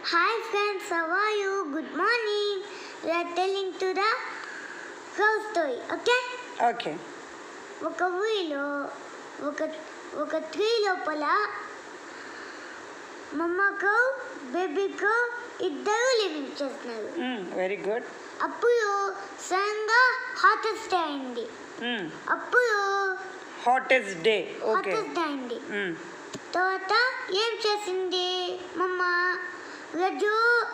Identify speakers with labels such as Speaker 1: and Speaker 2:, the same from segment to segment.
Speaker 1: Hi friends, how are you? Good morning. We are telling to the cow story, okay?
Speaker 2: Okay
Speaker 1: ఒక ఊరిలో ఒక ఒక tree లోపల mamma cow baby cow ఇద్దరు living చేస్తున్నారు.
Speaker 2: Very good.
Speaker 1: అప్పుడు సడన్గా హాటెస్ట్ డే అయింది. అప్పుడు
Speaker 2: hottest day okay
Speaker 1: hottest day అయింది. తర్వాత ఏం చేసింది మమ్మ? రజు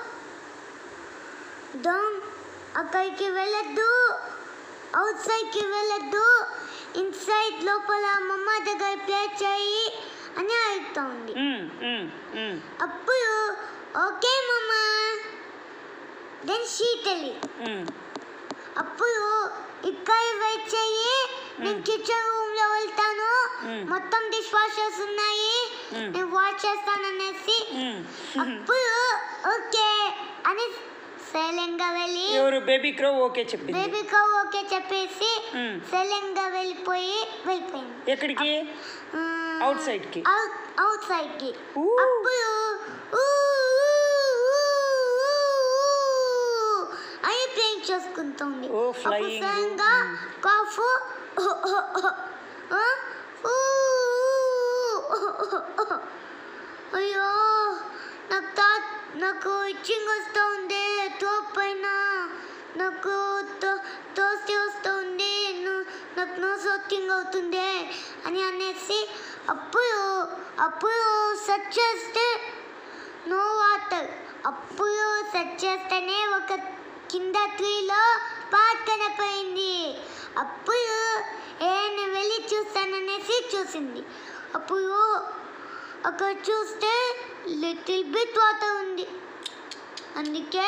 Speaker 1: డౌన్ అక్కడికి వెళ్ళొద్దు, అవుట్ సైడ్కి వెళ్ళొద్దు, ఇన్సైడ్ లోపల మమ్మ దగ్గర ప్లే చేయి అని అడుగుతా ఉంది. అప్పుడు ఓకే మమ్మ దెన్ షీటలి అప్పుడు ఇక్కడ వెయిట్ చెయ్యి, నేను కిచెన్ రూమ్ లో వెళ్తాను, మొత్తం డిష్ వాషర్స్ ఉన్నాయి, నేను వాష్ చేస్తాను అనేసి అప్పుడు ఓకే అని సైలెంట్గా వెళ్ళి
Speaker 2: ఎవరు బేబీ క్రో ఓకే చెప్పింది.
Speaker 1: బేబీ క్రో ఓకే చెప్పేసి సైలెంట్గా వెళ్ళిపోయింది.
Speaker 2: ఎక్కడికి? అవుట్ సైడ్ కి.
Speaker 1: అవుట్ సైడ్ కి. అప్పుడు అని ప్లేయింగ్ చేసుకుంటుంది. సడన్గా కాఫ్ అయ్యో నాకు ఇచ్చింగ్ వస్తూ ఉంది, థ్రోట్ పైన నాకు తోస్తి వస్తుంది, నాకు నోస్ వాకింగ్ అవుతుంది అని అనేసి అప్పుడు సెర్చ్ చేస్తే నో వాటర్. అప్పుడు సెర్చ్ చేస్తేనే ఒక కింద ట్రీలో పాట్ కనపడింది. అప్పుడు నేను వెళ్ళి చూస్తాననేసి చూసింది. అప్పుడు అక్కడ చూస్తే లిటిల్ బిట్ వాటర్ ఉంది. అందుకే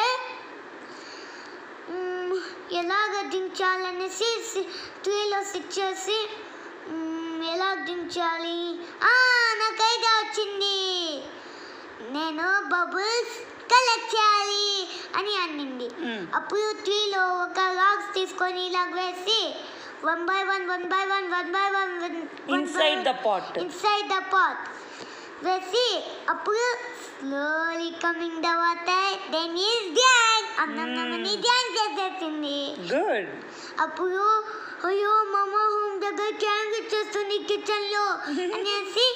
Speaker 1: ఎలాగ దించాలనేసి ట్రీలో సిట్ చేసి ఎలా దించాలి నాకు ఐడియా వచ్చింది, నేను బబుల్స్ కలెక్ట్ చేయాలి అని అన్నింది. అప్పుడు ట్రీలో ఒక రాక్స్ తీసుకొని ఇలా వేసి one by one
Speaker 2: inside the
Speaker 1: pot వేసి అప్పుడు slowly coming the water then is డ్యాన్ అన్నమని డ్యాన్ చేసేసింది.
Speaker 2: గుడ్.
Speaker 1: అప్పుడు అయ్యో మమ్మ హోమ్ దగ్గర డ్యాన్ చేస్తుంది కిచెన్ లో అనేసి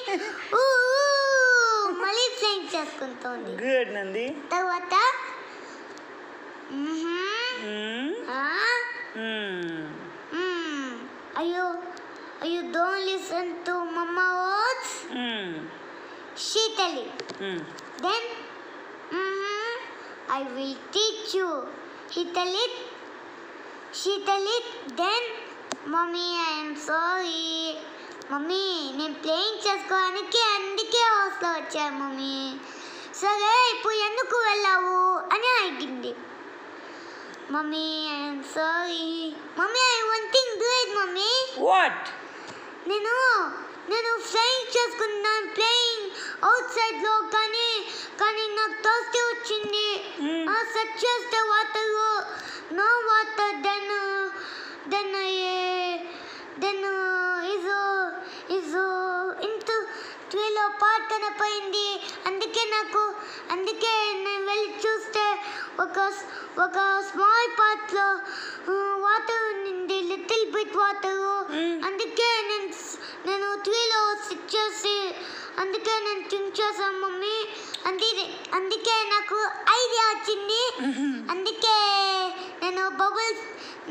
Speaker 1: మళ్ళీ ప్లేయింగ్ చేసుకుంటుంది.
Speaker 2: గుడ్ నంది.
Speaker 1: తర్వాత అయ్యో don't listen to mamma words. She telling. Then I will teach you. He tell it. She tell it. Then mommy I am sorry. Mummy నేను ప్లేయింగ్ చేసుకోవడానికి అందుకే హౌస్లో వచ్చాను మమ్మీ. సరే ఇప్పుడు ఎందుకు వెళ్ళావు అని అడిగింది. Mummy I am sorry. Mummy I one thing do it mummy.
Speaker 2: What?
Speaker 1: నేను ప్లేయింగ్ చేసుకున్నాను, ప్లేయింగ్ అవుట్ సైడ్ లో, కానీ నాకు థర్స్టీ వచ్చింది. సెర్చ్ చేస్తే water no water then is into ట్రీలో పాట్ కనపడింది. అందుకే నేను వెళ్ళి చూస్తే ఒక స్మాల్ పాట్ లో వాటర్ ఉంది, లిటిల్ బిట్ వాటర్. అందుకే నేను ట్రీలో సిట్ చేసి అందుకే నేను థింక్ చేశాను మమ్మీ. అందుకే నాకు ఐడియా వచ్చింది. అందుకే నేను bubbles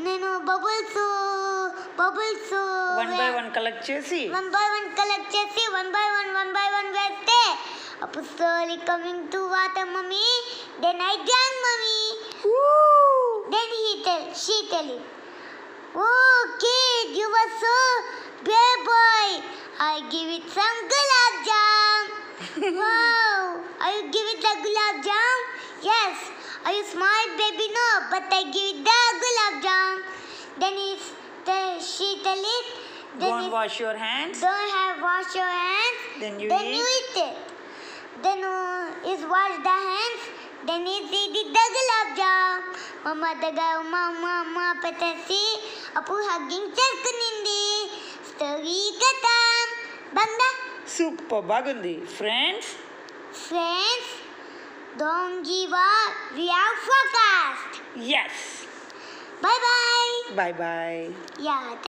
Speaker 2: one by one collect చేసి
Speaker 1: వన్ బై వన్ వేస్తే అప్పుడు slowly coming to water mummy. Then I డ్యాన్ mummy. Then she tell it. Oh kid, you were so brave boy. I give it some gulab jam. Wow, are you give it the gulab jam? Yes. Are you smart baby? No, but I give it the gulab jam. Then she tell it.
Speaker 2: Don't wash your hands.
Speaker 1: Don't have wash your hands.
Speaker 2: Then you
Speaker 1: eat it. Then is wash the hands. Then is eat the gulab jam. Mama దగ్గర అమ్మ పెట్టేసి అప్పుడు hugging చేసుకునింది. Story కథ బంగా
Speaker 2: super బాగుంది. Friends
Speaker 1: Dom Jiva, we have forecast.
Speaker 2: Yes.
Speaker 1: Bye bye.
Speaker 2: Bye bye.
Speaker 1: Yeah.